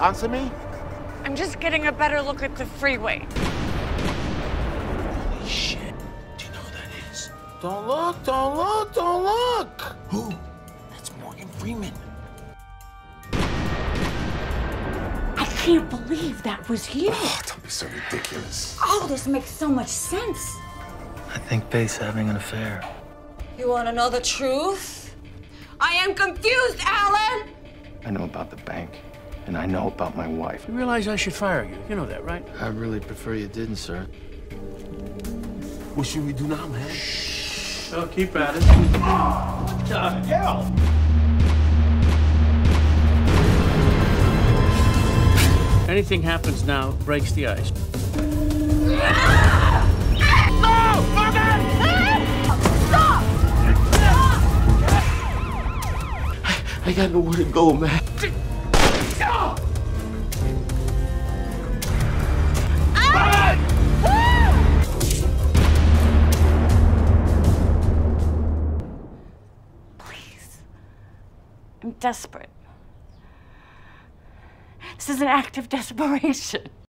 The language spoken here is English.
Answer me. I'm just getting a better look at the freeway. Holy shit. Do you know who that is? Don't look, don't look, don't look. Who? That's Morgan Freeman. I can't believe that was you. Oh, don't be so ridiculous. Oh, this makes so much sense. I think Faith's having an affair. You want to know the truth? I am confused, Alan! I know about the bank, and I know about my wife. You realize I should fire you. You know that, right? I really prefer you didn't, sir. What should we do now, man? So keep at it. What the hell? Anything happens now breaks the ice. I got nowhere to go, man. Please. I'm desperate. This is an act of desperation.